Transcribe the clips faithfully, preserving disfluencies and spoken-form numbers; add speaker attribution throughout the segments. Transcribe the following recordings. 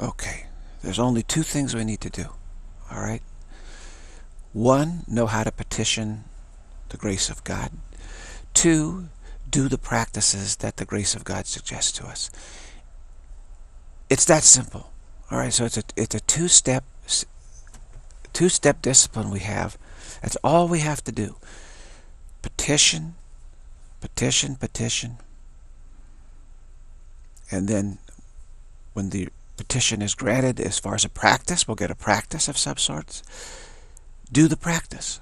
Speaker 1: Okay, there's only two things we need to do. All right? One, know how to petition the grace of God. Two, do the practices that the grace of God suggests to us. It's that simple. All right, so it's a it's a two-step two-step discipline we have. That's all we have to do. Petition, petition, petition. And then when the petition is granted, as far as a practice, we'll get a practice of some sorts. Do the practice.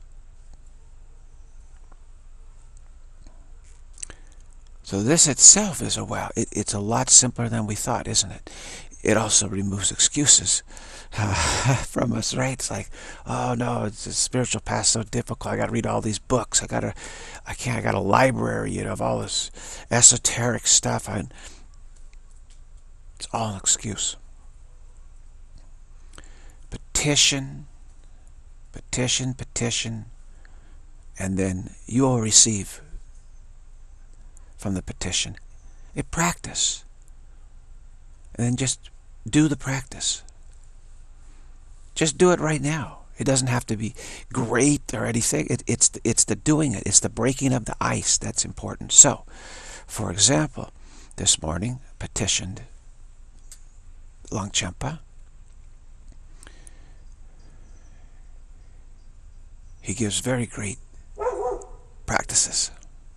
Speaker 1: So this itself is a wow. It, it's a lot simpler than we thought, isn't it? It also removes excuses uh, from us, right? It's like, oh no, it's a spiritual path so difficult. I got to read all these books. I got to, I can't. I got a library, you know, of all this esoteric stuff. I, it's all an excuse. Petition, petition, petition, and then you will receive from the petition a practice. And then just do the practice. Just do it right now. It doesn't have to be great or anything. It, it's, the, it's the doing it. It's the breaking of the ice that's important. So, for example, this morning, petitioned Longchenpa. He gives very great practices.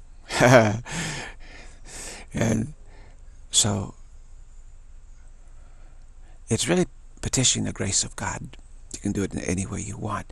Speaker 1: And so, it's really petitioning the grace of God. You can do it in any way you want.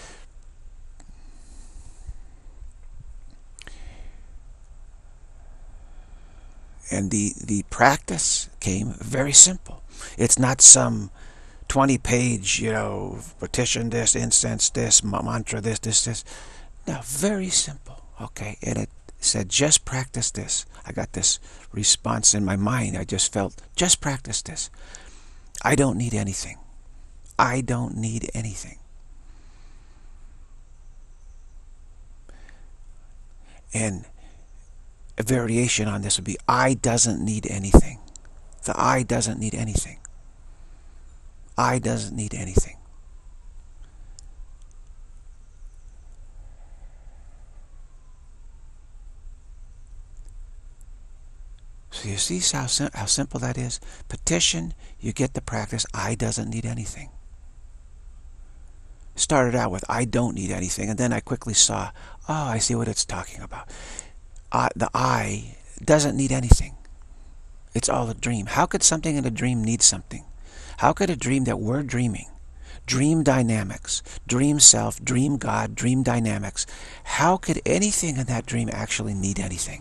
Speaker 1: And the, the practice came very simple. It's not some twenty page, you know, petition this, incense this, mantra this, this, this. No, very simple, okay? And it said, just practice this. I got this response in my mind. I just felt, just practice this. I don't need anything. I don't need anything. And a variation on this would be, I doesn't need anything. The I doesn't need anything. I doesn't need anything. So you see how, sim how simple that is? Petition, you get the practice, I doesn't need anything. Started out with, I don't need anything, and then I quickly saw, oh, I see what it's talking about. Uh, the I doesn't need anything. It's all a dream. How could something in a dream need something? How could a dream that we're dreaming, dream dynamics, dream self, dream God, dream dynamics, how could anything in that dream actually need anything?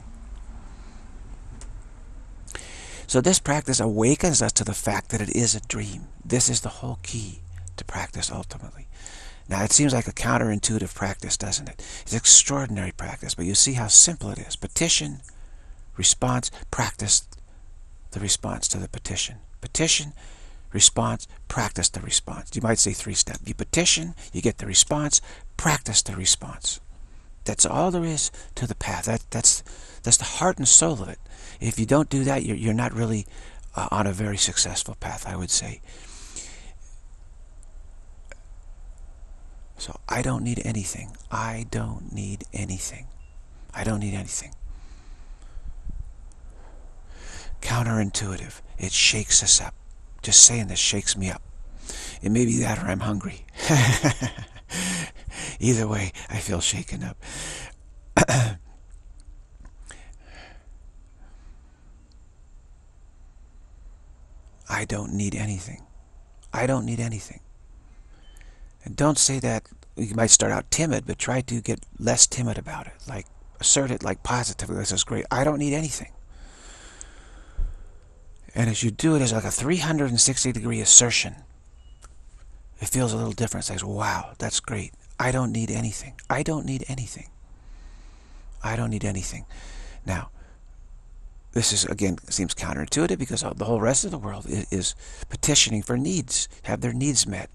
Speaker 1: So this practice awakens us to the fact that it is a dream. This is the whole key to practice ultimately. Now it seems like a counterintuitive practice, doesn't it? It's extraordinary practice, but you see how simple it is. Petition, response, practice the response to the petition. Petition, response, practice the response. You might say three-step. You petition, you get the response, practice the response. That's all there is to the path. That, that's, that's the heart and soul of it. If you don't do that, you're, you're not really uh, on a very successful path, I would say. So I don't need anything. I don't need anything. I don't need anything. Counterintuitive. It shakes us up. Just saying this shakes me up. It may be that or I'm hungry. Either way, I feel shaken up. I don't need anything. I don't need anything. And don't say that. You might start out timid, but try to get less timid about it. Like, assert it like positively. This is great. I don't need anything. And as you do it as like a three hundred sixty degree assertion, it feels a little different. It says, wow, that's great. I don't need anything. I don't need anything. I don't need anything. Now, this is, again, seems counterintuitive because the whole rest of the world is, is petitioning for needs, have their needs met.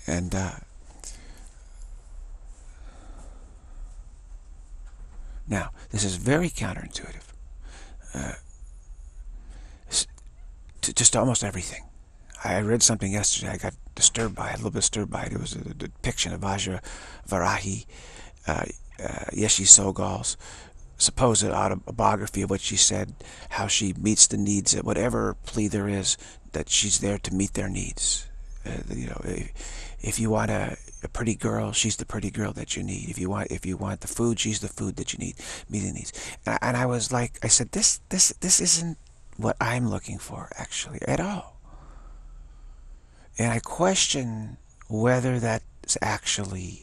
Speaker 1: And uh, now, this is very counterintuitive uh, to just almost everything. I read something yesterday I got disturbed by it, a little bit disturbed by it. It was a depiction of Vajra Varahi, uh, uh, Yeshi Sogal's supposed autobiography of what she said, how she meets the needs, at whatever plea there is, that she's there to meet their needs. Uh, you know, if, if you want a, a pretty girl, she's the pretty girl that you need. If you want, if you want the food, she's the food that you need. Meeting needs. And I, and I was like, I said, this, this, this isn't what I'm looking for, actually, at all. And I question whether that's actually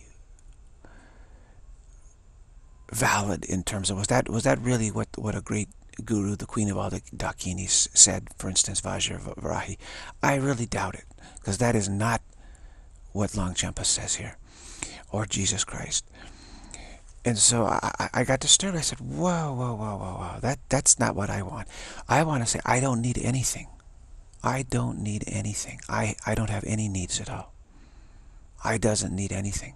Speaker 1: valid in terms of, was that was that really what what a great guru, the queen of all the Dakinis, said, for instance, Vajra Varahi? I really doubt it, because that is not what Longchenpa says here, or Jesus Christ. And so I, I got disturbed. I said, whoa, whoa, whoa, whoa, whoa, that, that's not what I want. I want to say, I don't need anything. I don't need anything. I, I don't have any needs at all. I doesn't need anything.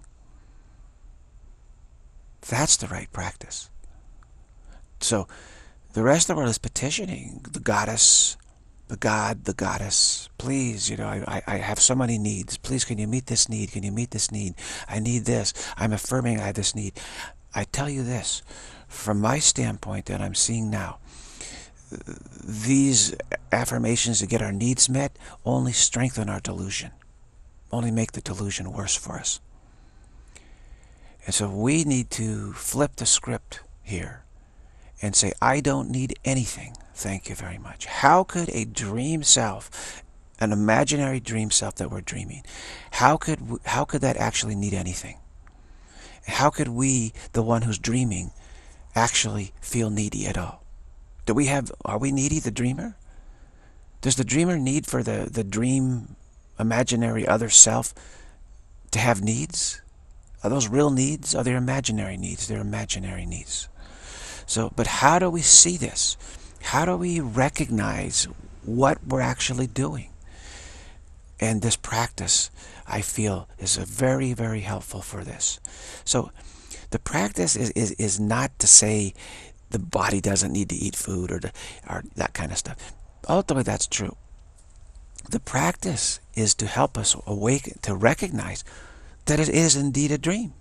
Speaker 1: That's the right practice. So the rest of the world is petitioning the goddess, the god, the goddess. Please, you know, I, I have so many needs. Please, can you meet this need? Can you meet this need? I need this. I'm affirming I have this need. I tell you this, from my standpoint that I'm seeing now, these affirmations to get our needs met only strengthen our delusion, only make the delusion worse for us. And so we need to flip the script here and say, I don't need anything, thank you very much. How could a dream self, an imaginary dream self that we're dreaming, how could, how could that actually need anything? How could we, the one who's dreaming, actually feel needy at all? Do we have, are we needy, the dreamer? Does the dreamer need for the, the dream imaginary other self to have needs? Are those real needs? Are they imaginary needs? They're imaginary needs. So, but how do we see this? How do we recognize what we're actually doing? And this practice, I feel, is a very, very helpful for this. So the practice is, is, is not to say the body doesn't need to eat food or, to, or that kind of stuff. Ultimately, that's true. The practice is to help us awaken, to recognize that it is indeed a dream.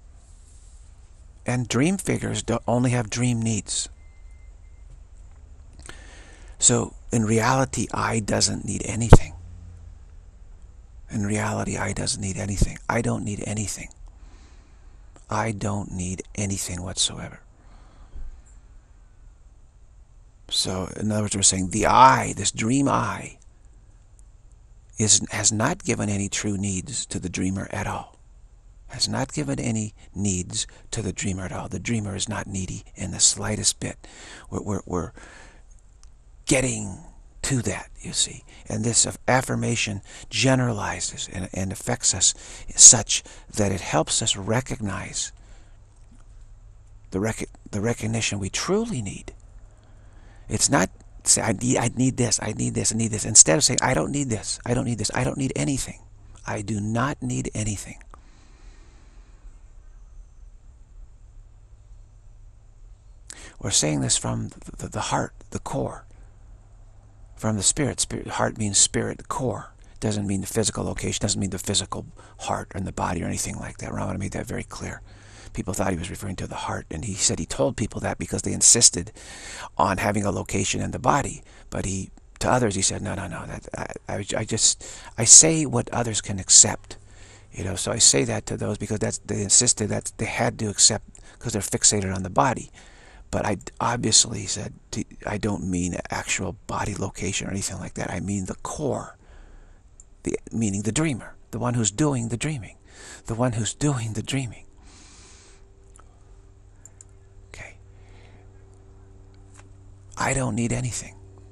Speaker 1: And dream figures don't only have dream needs. So in reality, I doesn't need anything. In reality, I doesn't need anything. I don't need anything. I don't need anything whatsoever. So, in other words, we're saying the I, this dream I, is, has not given any true needs to the dreamer at all. Has not given any needs to the dreamer at all. The dreamer is not needy in the slightest bit. We're, we're, we're getting to that, you see. And this affirmation generalizes and, and affects us such that it helps us recognize the, rec the recognition we truly need. It's not say, I need, I need this, I need this, I need this. Instead of saying, I don't need this, I don't need this, I don't need anything. I do not need anything. We're saying this from the, the, the heart, the core. From the spirit. Spirit. Heart means spirit, core. Doesn't mean the physical location, doesn't mean the physical heart and the body or anything like that. Ramana made that very clear. People thought he was referring to the heart, and he said he told people that because they insisted on having a location in the body. But he, to others, he said, no, no, no. That I, I, I just, I say what others can accept. You know, so I say that to those because that's they insisted that they had to accept because they're fixated on the body. But I obviously said, to, I don't mean actual body location or anything like that. I mean the core, the, meaning the dreamer, the one who's doing the dreaming, the one who's doing the dreaming. Okay. I don't need anything.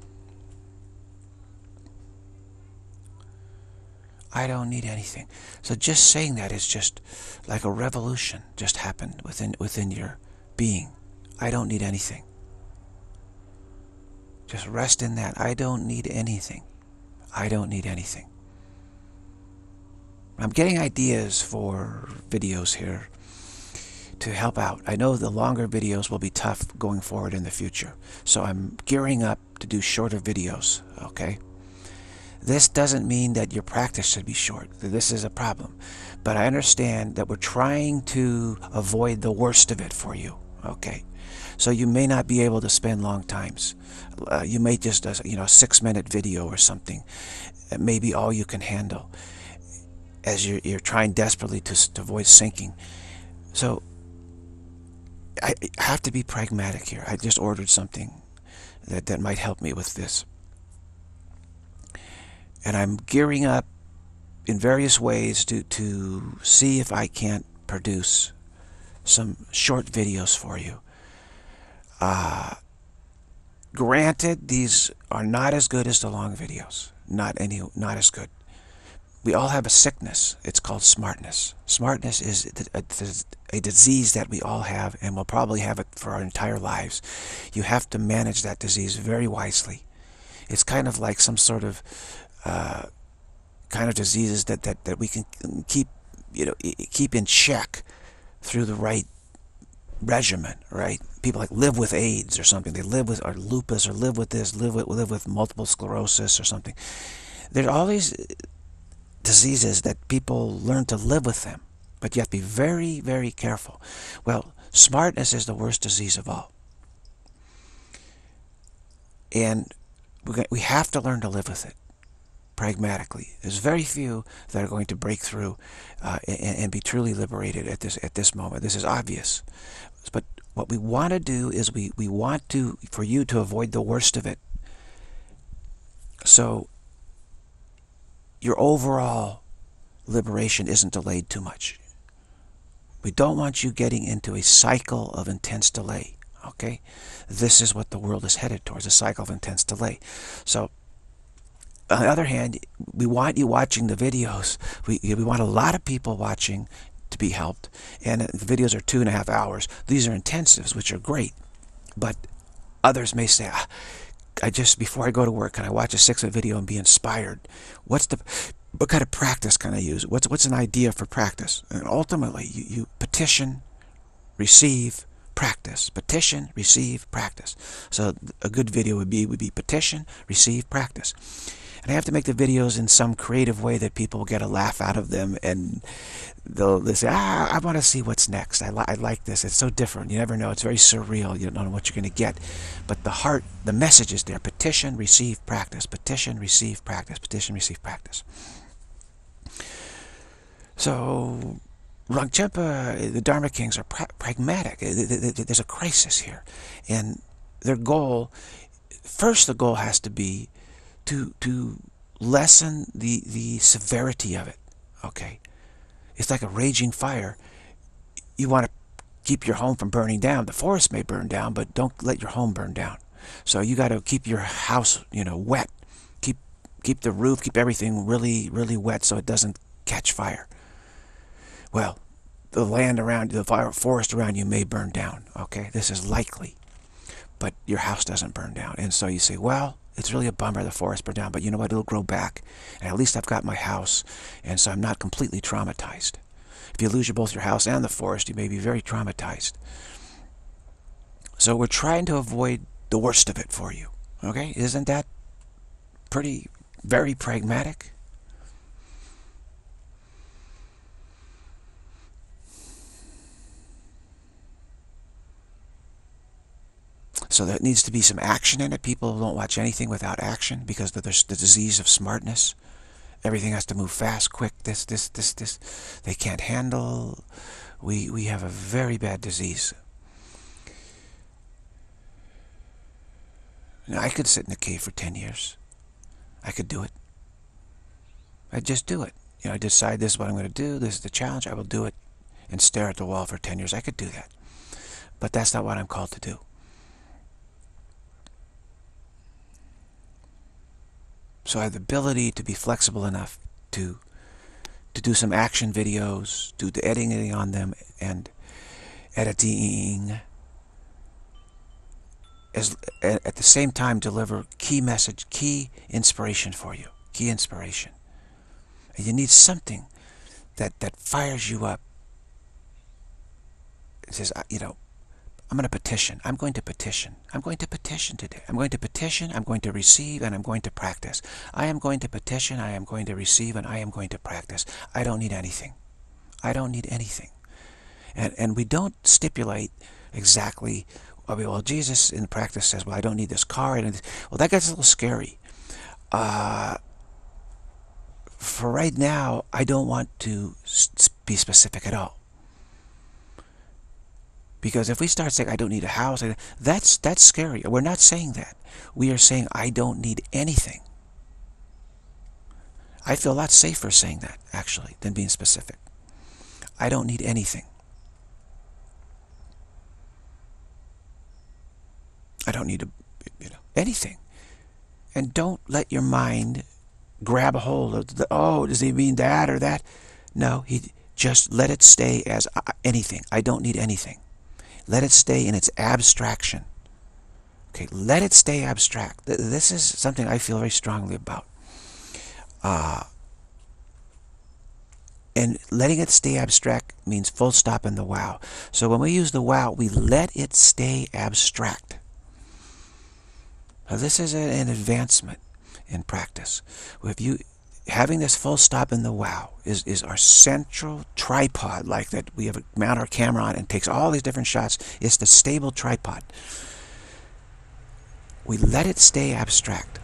Speaker 1: I don't need anything. So just saying that is just like a revolution just happened within within your being. I don't need anything. Just rest in that. I don't need anything. I don't need anything. I'm getting ideas for videos here to help out. I know the longer videos will be tough going forward in the future, so I'm gearing up to do shorter videos, okay? This doesn't mean that your practice should be short. This is a problem. But I understand that we're trying to avoid the worst of it for you, okay? So you may not be able to spend long times. Uh, you may just, uh, you know, a six-minute video or something. It may be all you can handle as you're, you're trying desperately to, to avoid sinking. So I have to be pragmatic here. I just ordered something that, that might help me with this. And I'm gearing up in various ways to, to see if I can't produce some short videos for you. Uh, granted, these are not as good as the long videos. Not any, not as good. We all have a sickness. It's called smartness. Smartness is a, a, a disease that we all have, and we'll probably have it for our entire lives. You have to manage that disease very wisely. It's kind of like some sort of uh, kind of diseases that, that, that we can keep, you know, keep in check through the right regimen, right? People like live with AIDS or something. They live with or lupus or live with this, live with live with multiple sclerosis or something. There's all these diseases that people learn to live with them, but you have to be very, very careful. Well, smartness is the worst disease of all, and we have to learn to live with it pragmatically. There's very few that are going to break through uh, and, and be truly liberated at this at this moment. This is obvious, but what we want to do is we we want to for you to avoid the worst of it. So your overall liberation isn't delayed too much. We don't want you getting into a cycle of intense delay, okay? This is what the world is headed towards, a cycle of intense delay. So, on the other hand, we want you watching the videos. We, we want a lot of people watching to be helped. And the videos are two and a half hours. These are intensives, which are great. But others may say, ah, I just, before I go to work, can I watch a six-minute video and be inspired? What's the, what kind of practice can I use? What's, what's an idea for practice? And ultimately, you, you petition, receive, practice. Petition, receive, practice. So a good video would be, would be petition, receive, practice. And I have to make the videos in some creative way that people will get a laugh out of them, and they'll, they'll say, ah, I want to see what's next. I, li I like this. It's so different. You never know. It's very surreal. You don't know what you're going to get. But the heart, the message is there. Petition, receive, practice. Petition, receive, practice. Petition, receive, practice. So Rangchenpa, the Dharma Kings are pra pragmatic. There's a crisis here. And their goal, first the goal has to be to to lessen the the severity of it. Okay, it's like a raging fire. You want to keep your home from burning down. The forest may burn down, but don't let your home burn down. So you got to keep your house, you know, wet. Keep keep the roof, keep everything really really wet so it doesn't catch fire. Well, the land around the fire, forest around you may burn down. Okay, this is likely, but your house doesn't burn down. And so you say, well, it's really a bummer the forest burned down, but you know what? It'll grow back. And at least I've got my house, and so I'm not completely traumatized. If you lose your, both your house and the forest, you may be very traumatized. So we're trying to avoid the worst of it for you. Okay? Isn't that pretty, very pragmatic? So there needs to be some action in it. People don't watch anything without action because there's the disease of smartness. Everything has to move fast, quick, this, this, this, this. They can't handle. We, we have a very bad disease. Now, I could sit in a cave for ten years. I could do it. I'd just do it. You know, I decide this is what I'm going to do. This is the challenge. I will do it and stare at the wall for ten years. I could do that. But that's not what I'm called to do. So I have the ability to be flexible enough to to do some action videos, do the editing on them, and editing, as at the same time deliver key message, key inspiration for you, key inspiration. And you need something that, that fires you up. It says, you know, I'm going to petition. I'm going to petition. I'm going to petition today. I'm going to petition, I'm going to receive, and I'm going to practice. I am going to petition, I am going to receive, and I am going to practice. I don't need anything. I don't need anything. And, and we don't stipulate exactly, well, Jesus in practice says, well, I don't need this car. And well, that gets a little scary. Uh, for right now, I don't want to be specific at all. Because if we start saying, I don't need a house, that's, that's scary. We're not saying that. We are saying, I don't need anything. I feel a lot safer saying that, actually, than being specific. I don't need anything. I don't need, a, you know, anything. And don't let your mind grab a hold of, the, oh, does he mean that or that? No, he just let it stay as anything. I don't need anything. Let it stay in its abstraction. Okay, let it stay abstract. This is something I feel very strongly about. Uh, and letting it stay abstract means full stop in the wow. So when we use the wow, we let it stay abstract. Now this is an advancement in practice. If you having this full stop in the wow is, is our central tripod, like that we have mount our camera on and takes all these different shots. It's the stable tripod. We let it stay abstract.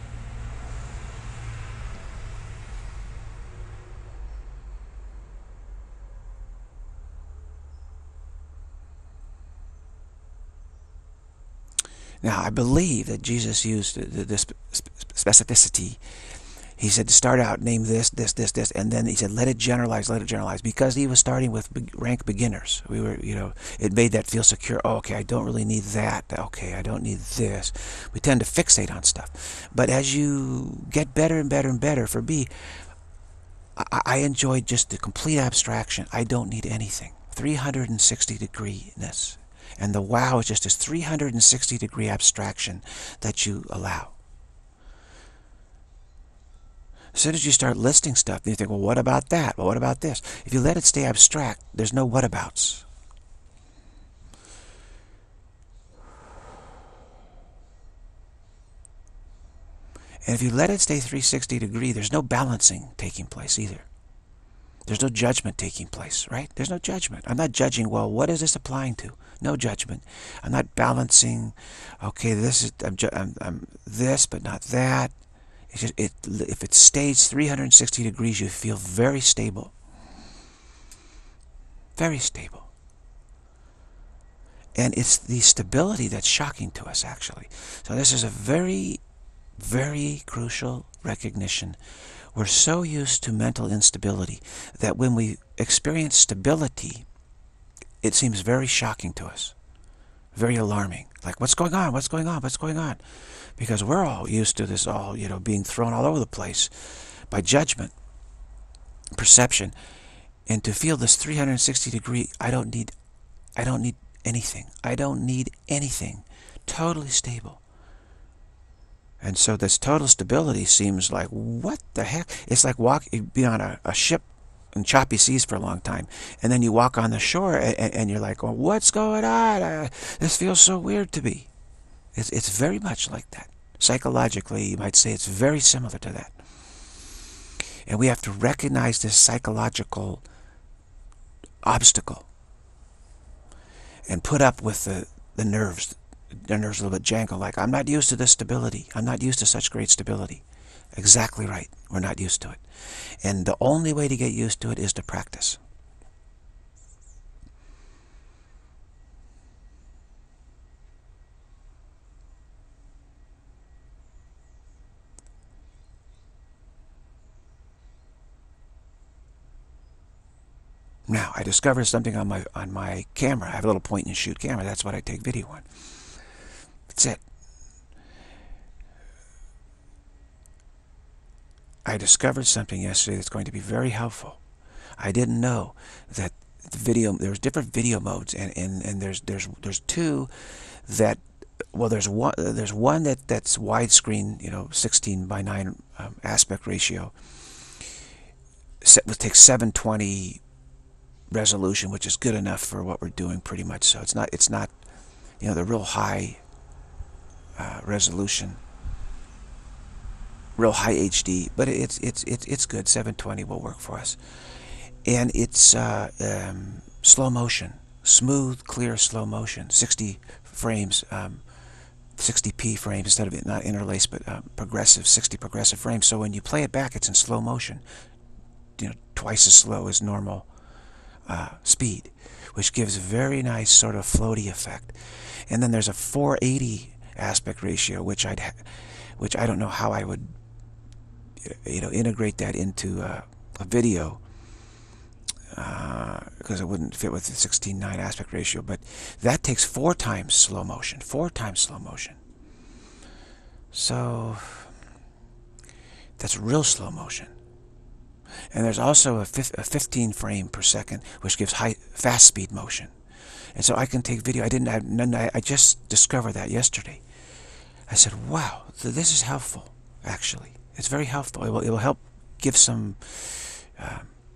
Speaker 1: Now, I believe that Jesus used this specificity. He said to start out, name this, this, this, this, and then he said, let it generalize, let it generalize, because he was starting with rank beginners. We were, you know, it made that feel secure. Oh, okay, I don't really need that. Okay, I don't need this. We tend to fixate on stuff. But as you get better and better and better, for me, I, I enjoyed just the complete abstraction. I don't need anything. three hundred sixty degree-ness. And the wow is just this three hundred sixty degree abstraction that you allow. As soon as you start listing stuff, you think, well, what about that? Well, what about this? If you let it stay abstract, there's no whatabouts. And if you let it stay three hundred sixty degree, there's no balancing taking place either. There's no judgment taking place, right? There's no judgment. I'm not judging, well, what is this applying to? No judgment. I'm not balancing, okay, this is, I'm, I'm, I'm this, but not that. It's just, it, if it stays three hundred sixty degrees, you feel very stable. Very stable. And it's the stability that's shocking to us, actually. So this is a very, very crucial recognition. We're so used to mental instability that when we experience stability, it seems very shocking to us. Very alarming. Like, what's going on? What's going on? What's going on? Because we're all used to this all, you know, being thrown all over the place by judgment, perception. And to feel this three hundred sixty degree, I don't need, I don't need anything. I don't need anything. Totally stable. And so this total stability seems like, what the heck? It's like walk, be on a, a ship in choppy seas for a long time, and then you walk on the shore, and, and you're like, well, what's going on? Uh, this feels so weird to me. It's, it's very much like that. Psychologically, you might say it's very similar to that. And we have to recognize this psychological obstacle and put up with the, the nerves. The nerves a little bit jangle, like, I'm not used to this stability. I'm not used to such great stability. Exactly right. We're not used to it. And the only way to get used to it is to practice. Now, I discovered something on my on my camera. I have a little point and shoot camera. That's what I take video on. That's it. I discovered something yesterday that's going to be very helpful. I didn't know that the video, there's different video modes, and, and, and there's there's there's two that, well, there's one there's one that that's widescreen, you know, sixteen by nine um, aspect ratio. we'll take seven twenty resolution, which is good enough for what we're doing pretty much. So it's not, it's not, you know, the real high uh, resolution, real high H D, but it's it's it's it's good. seven twenty will work for us, and it's uh, um, slow motion, smooth, clear, slow motion, sixty frames, um, sixty p frames instead of it not interlaced, but um, progressive, sixty progressive frames. So when you play it back, it's in slow motion, you know, twice as slow as normal uh, speed, which gives a very nice sort of floaty effect. And then there's a four eighty aspect ratio, which I'd, ha which I don't know how I would, you know, integrate that into uh, a video, because uh, it wouldn't fit with the sixteen nine aspect ratio. But that takes four times slow motion, four times slow motion. So that's real slow motion. And there's also a, a fifteen frame per second, which gives high, fast speed motion. And so I can take video. I didn't. I, I just discovered that yesterday. I said, "Wow, this is helpful. Actually, it's very helpful. It will, it will help give some uh,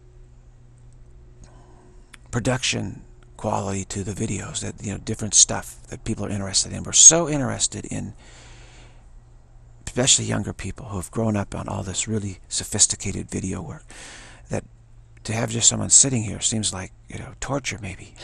Speaker 1: production quality to the videos. That, you know, different stuff that people are interested in. We're so interested in, especially younger people who have grown up on all this really sophisticated video work, that to have just someone sitting here seems like, you know, torture maybe."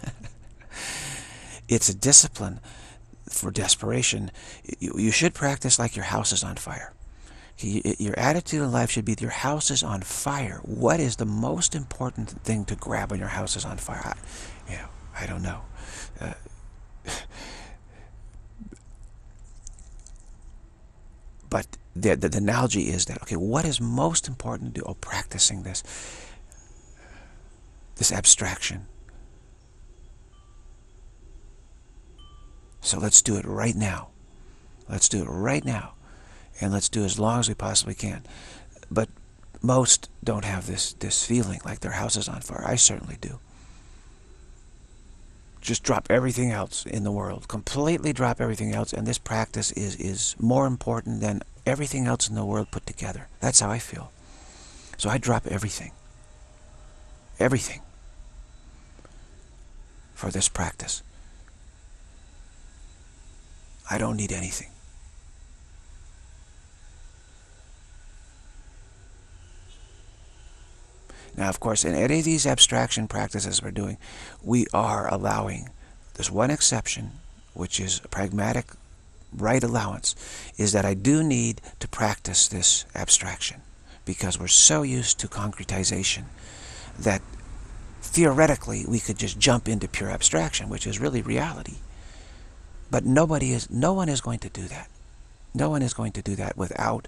Speaker 1: It's a discipline for desperation. You, you should practice like your house is on fire. Your attitude in life should be, your house is on fire. What is the most important thing to grab when your house is on fire? I, you know, I don't know. Uh, but the, the, the analogy is that, okay, what is most important to do? Oh, practicing this, this abstraction. So let's do it right now. Let's do it right now. And let's do it as long as we possibly can. But most don't have this, this feeling like their house is on fire. I certainly do. Just drop everything else in the world. Completely drop everything else. And this practice is, is more important than everything else in the world put together. That's how I feel. So I drop everything. Everything. For this practice. I don't need anything. Now, of course, in any of these abstraction practices we're doing, we are allowing, there's one exception, which is a pragmatic right allowance, is that I do need to practice this abstraction, because we're so used to concretization that theoretically we could just jump into pure abstraction, which is really reality. But nobody is, no one is going to do that. No one is going to do that without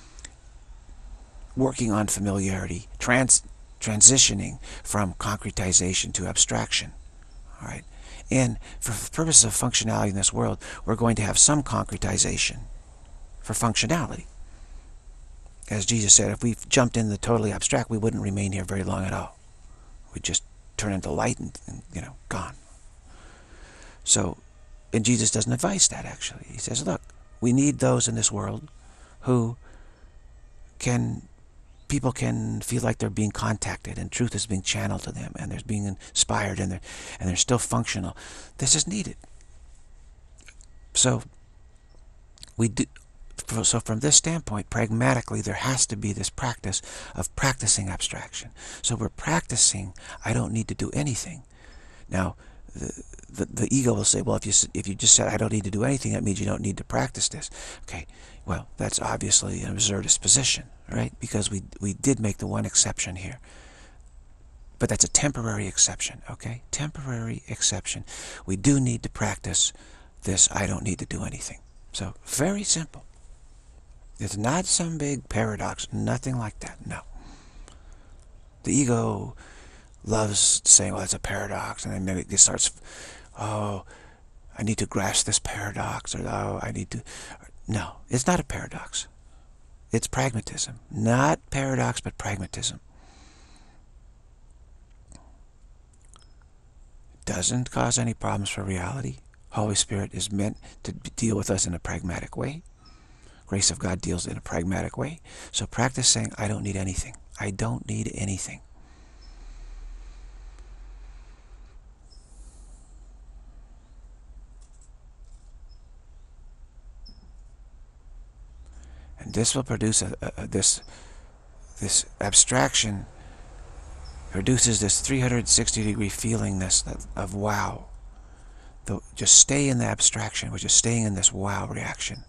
Speaker 1: working on familiarity, trans, transitioning from concretization to abstraction. All right? And for purposes of functionality in this world, we're going to have some concretization for functionality. As Jesus said, if we jumped into the totally abstract, we wouldn't remain here very long at all. We'd just turn into light and, and you know, gone. So, and Jesus doesn't advise that, actually. He says, look, we need those in this world who can, people can feel like they're being contacted and truth is being channeled to them and they're being inspired and they're, and they're still functional. This is needed. So, we do, so from this standpoint, pragmatically, there has to be this practice of practicing abstraction. So we're practicing, I don't need to do anything. Now, the, the, the ego will say, well, if you, if you just said, I don't need to do anything, that means you don't need to practice this. Okay, well, that's obviously an absurdist position, right? Because we, we did make the one exception here. But that's a temporary exception, okay? Temporary exception. We do need to practice this, I don't need to do anything. So, very simple. It's not some big paradox, nothing like that, no. The ego loves saying, well, it's a paradox, and then it starts, oh, I need to grasp this paradox, or oh, I need to... No, it's not a paradox. It's pragmatism. Not paradox, but pragmatism. Doesn't cause any problems for reality. Holy Spirit is meant to deal with us in a pragmatic way. Grace of God deals in a pragmatic way. So practice saying, I don't need anything. I don't need anything. And this will produce a, a, a, this this abstraction produces this three hundred sixty degree feelingness of wow. The, just stay in the abstraction. We're just staying in this wow reaction.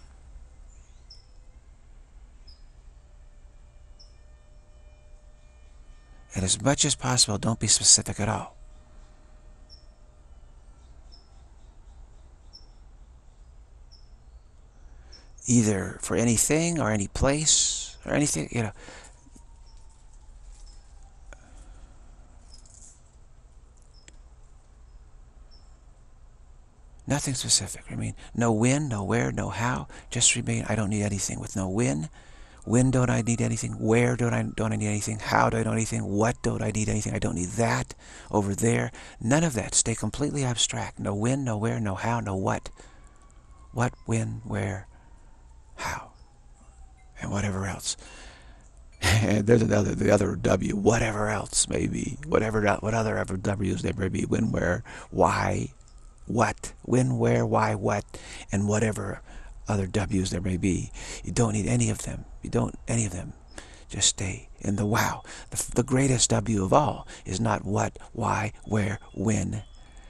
Speaker 1: And as much as possible, don't be specific at all. Either for anything or any place or anything, you know. Nothing specific. I mean, no when, no where, no how. Just remain, I don't need anything. With no when, when don't I need anything? Where don't I don't I need anything? How do I don't need anything? What don't I need anything? I don't need that over there. None of that. Stay completely abstract. No when, no where, no how, no what. What, when, where, how, and whatever else. And there's another, the other W, whatever else may be, whatever, what other ever W's there may be, when, where, why, what, when, where, why, what, and whatever other W's there may be. You don't need any of them. You don't, any of them. Just stay in the wow. The, the greatest W of all is not what, why, where, when.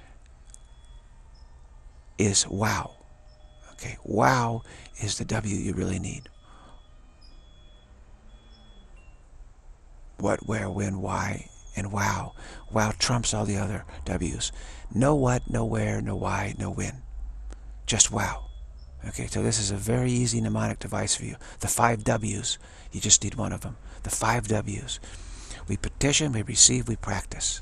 Speaker 1: Is wow. Okay, wow is the W you really need. What, where, when, why, and wow. Wow trumps all the other W's. No what, no where, no why, no when. Just wow. Okay, so this is a very easy mnemonic device for you. The five W's, you just need one of them. The five W's. We petition, we receive, we practice.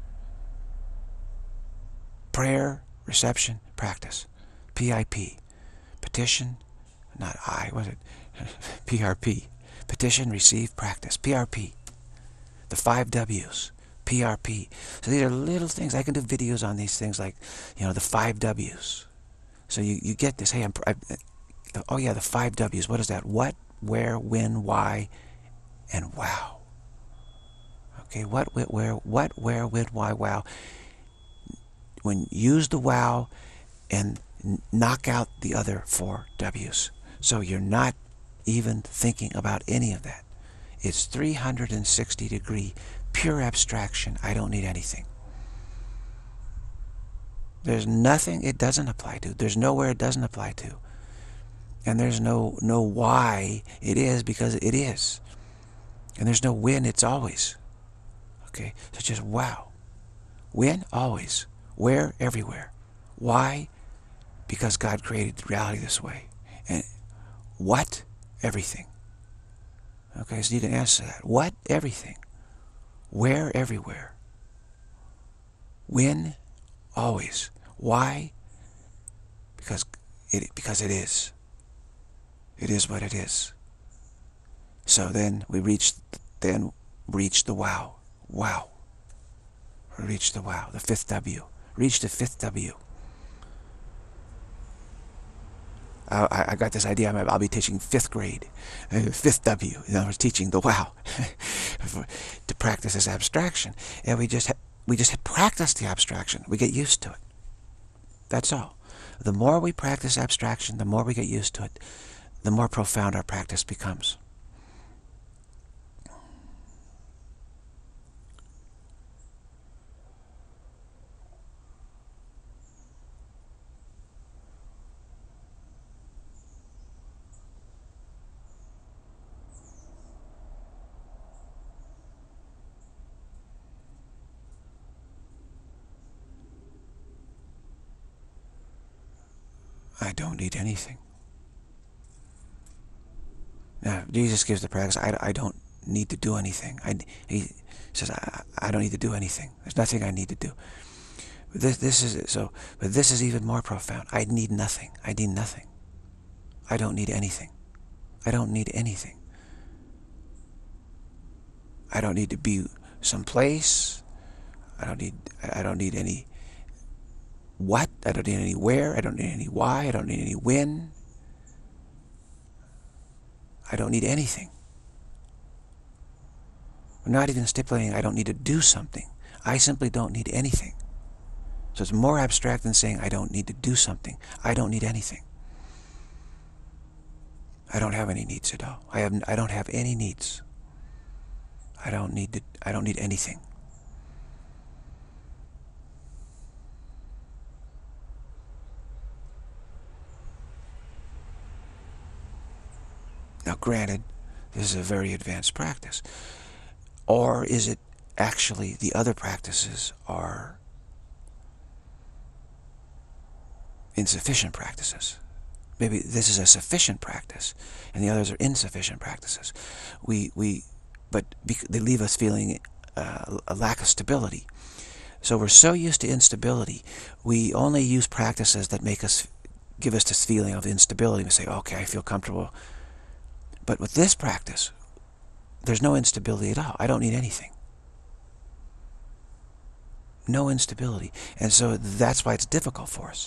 Speaker 1: Prayer, reception, practice. P I P. Petition, not I, was it? P R P. Petition, receive, practice. P R P. The five W's. P R P. So these are little things. I can do videos on these things like, you know, the five W's. So you, you get this. Hey, I'm, I, oh yeah, the five W's. What is that? What, where, when, why, and wow. Okay, what, where, what, where, when, why, wow. When use the wow and knock out the other four W's. So you're not even thinking about any of that. It's three hundred sixty degree pure abstraction. I don't need anything. There's nothing it doesn't apply to. There's nowhere it doesn't apply to. And there's no no why it is, because it is. And there's no when, it's always. Okay? So just wow. When? Always. Where? Everywhere. Why? Because God created reality this way. And what? Everything. Okay, so you can answer that. What? Everything. Where? Everywhere. When? Always. Why? Because it, because it is. It is what it is. So then we reach, then reach the wow. Wow. We reach the wow, the fifth W. Reach the fifth W. I, I got this idea. I'll be teaching fifth grade, uh, fifth W. In other words, teaching the wow to practice this abstraction, and we just we just practice the abstraction. We get used to it. That's all. The more we practice abstraction, the more we get used to it, the more profound our practice becomes. I don't need anything. Now, Jesus gives the practice, I, I don't need to do anything. I, he says, I, I don't need to do anything. There's nothing I need to do. But this, this is so. But this is even more profound. I need nothing. I need nothing. I don't need anything. I don't need anything. I don't need to be someplace. I don't need. I don't need any. What? I don't need any where. I don't need any why. I don't need any when. I don't need anything. We're not even stipulating I don't need to do something. I simply don't need anything. So it's more abstract than saying I don't need to do something. I don't need anything. I don't have any needs at all. I have I don't have any needs. I don't need to I don't need anything. Now granted, this is a very advanced practice. Or is it actually the other practices are insufficient practices? Maybe this is a sufficient practice, and the others are insufficient practices. We we, but they leave us feeling uh, a lack of stability. So we're so used to instability, we only use practices that make us give us this feeling of instability. We say, okay, I feel comfortable. But with this practice, there's no instability at all. I don't need anything. No instability, and so that's why it's difficult for us.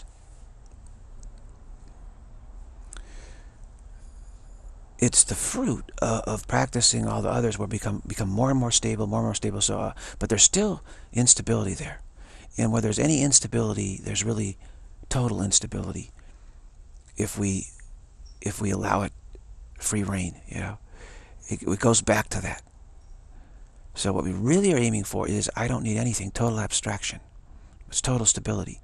Speaker 1: It's the fruit uh, of practicing all the others where become become more and more stable, more and more stable. So, uh, but there's still instability there, and where there's any instability, there's really total instability. If we if we allow it free rein, you know, it, it goes back to that. So what we really are aiming for is I don't need anything, total abstraction. It's total stability.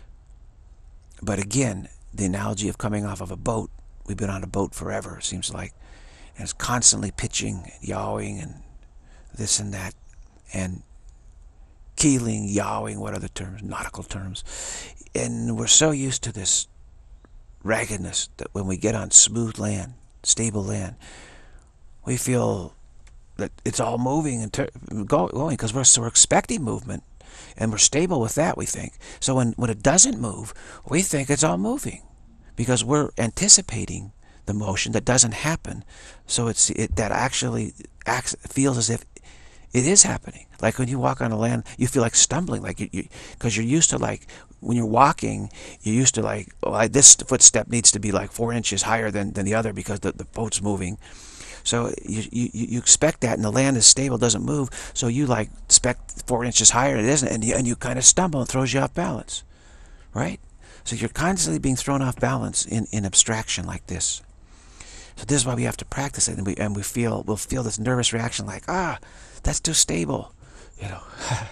Speaker 1: But again, the analogy of coming off of a boat. We've been on a boat forever, it seems like, and it's constantly pitching, yawing, and this and that, and keeling, yawing, what other terms, nautical terms. And we're so used to this raggedness that when we get on smooth land, stable land, we feel that it's all moving and going because we're, so we're expecting movement, and we're stable with that, we think. So when, when it doesn't move, we think it's all moving, because we're anticipating the motion that doesn't happen. So it's it that actually acts, feels as if it is happening. Like when you walk on the land, you feel like stumbling, like you, because you, you're used to, like when you're walking, you're used to like, oh, I, this footstep needs to be like four inches higher than than the other because the the boat's moving. So you you you expect that, and the land is stable, doesn't move. So you like expect four inches higher, and it isn't, and you, and you kind of stumble and throws you off balance, right? So you're constantly being thrown off balance in, in abstraction like this. So this is why we have to practice it, and we and we feel we'll feel this nervous reaction like, ah, that's too stable, you know.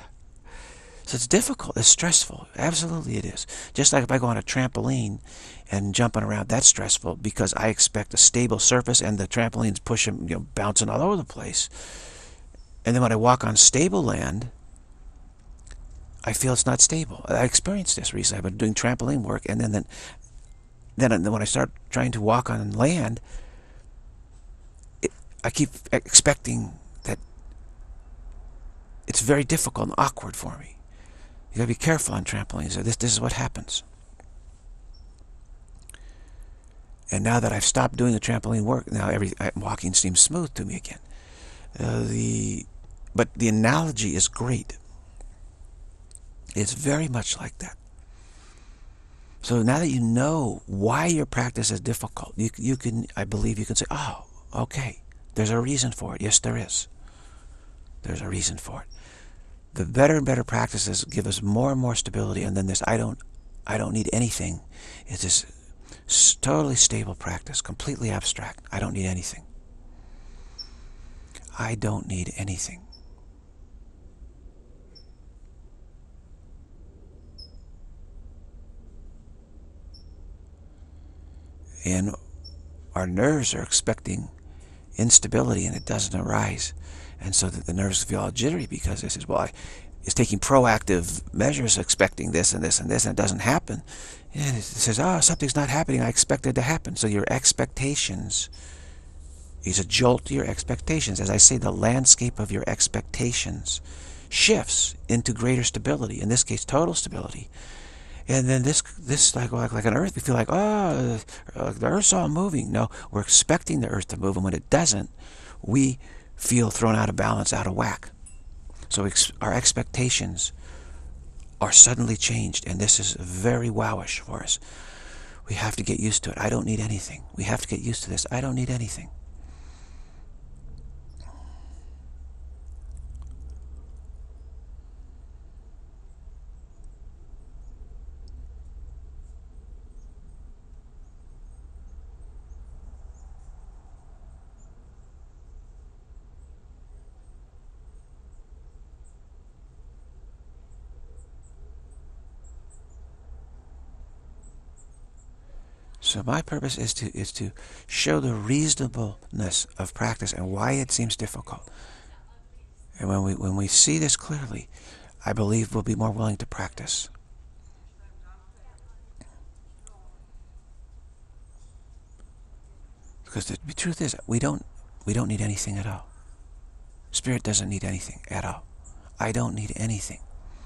Speaker 1: So it's difficult, it's stressful. Absolutely it is. Just like if I go on a trampoline and jumping around, that's stressful because I expect a stable surface and the trampoline's pushing, you know, bouncing all over the place. And then when I walk on stable land, I feel it's not stable. I experienced this recently. I've been doing trampoline work, and then, then, then when I start trying to walk on land, it, I keep expecting that it's very difficult and awkward for me. You gotta be careful on trampolines. This, this is what happens. And now that I've stopped doing the trampoline work, now every walking seems smooth to me again. Uh, the, but the analogy is great. It's very much like that. So now that you know why your practice is difficult, you, you can, I believe you can say, oh, okay, there's a reason for it. Yes, there is. There's a reason for it. The better and better practices give us more and more stability, and then this I don't, I don't need anything. It's this totally stable practice, completely abstract. I don't need anything. I don't need anything. And our nerves are expecting instability, and it doesn't arise. And so that the nerves feel all jittery because this is, well, I, it's taking proactive measures expecting this and this and this, and it doesn't happen. And it says, oh, something's not happening I expected to happen. So your expectations is a jolt to your expectations. As I say, the landscape of your expectations shifts into greater stability, in this case, total stability. And then this, this like, like, like an earth, we feel like, oh, the earth's all moving. No, we're expecting the earth to move, and when it doesn't, we feel thrown out of balance, out of whack. So ex our expectations are suddenly changed, and this is very wowish for us. We have to get used to it. I don't need anything. We have to get used to this. I don't need anything. So my purpose is to is to show the reasonableness of practice and why it seems difficult. And when we when we see this clearly, I believe we'll be more willing to practice. Because the, the truth is, we don't we don't need anything at all. Spirit doesn't need anything at all. I don't need anything.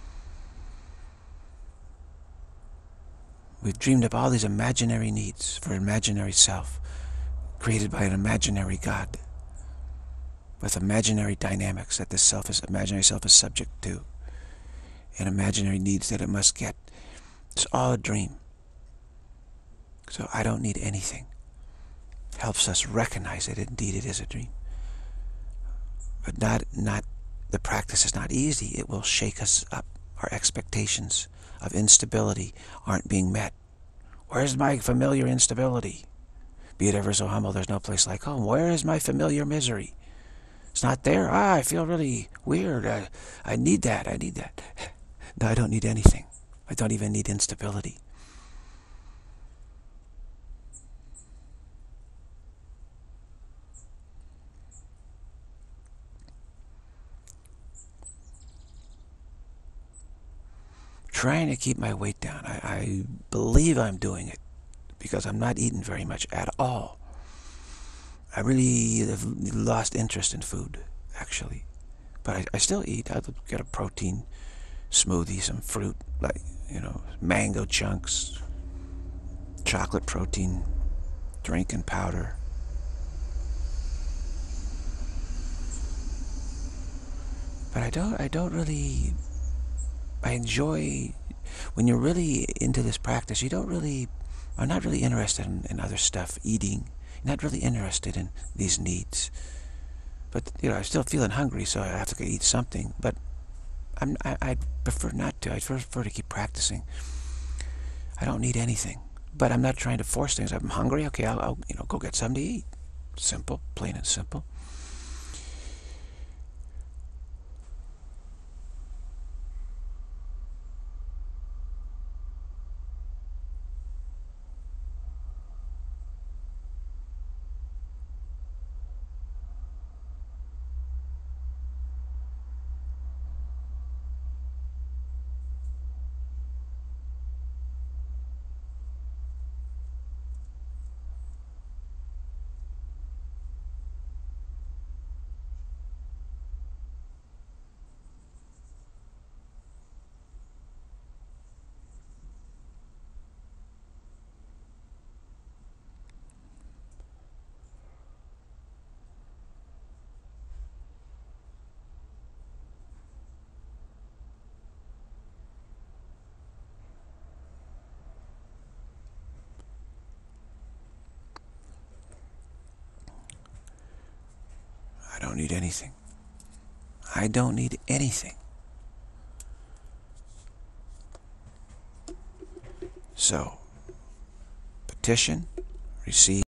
Speaker 1: We've dreamed up all these imaginary needs for imaginary self, created by an imaginary God, with imaginary dynamics that this self is, imaginary self is subject to, and imaginary needs that it must get. It's all a dream. So I don't need anything. Helps us recognize that indeed it is a dream. But not, not, the practice is not easy. It will shake us up. Our expectations of instability aren't being met. Where's my familiar instability? Be it ever so humble, there's no place like home. Where is my familiar misery? It's not there. Ah, I feel really weird. I, I need that. I need that. No, I don't need anything. I don't even need instability. Trying to keep my weight down. I, I believe I'm doing it because I'm not eating very much at all. I really have lost interest in food, actually. But I, I still eat. I'll get a protein smoothie, some fruit, like, you know, mango chunks, chocolate protein, drink and powder. But I don't, I don't really... I enjoy, when you're really into this practice, you don't really, are not really interested in, in other stuff, eating. You're not really interested in these needs. But, you know, I'm still feeling hungry, so I have to eat something. But I'm, I, I'd prefer not to. I'd prefer to keep practicing. I don't need anything. But I'm not trying to force things. I'm hungry, okay, I'll, I'll you know, go get something to eat. Simple, plain and simple. I don't need anything. I don't need anything. So, petition, receive.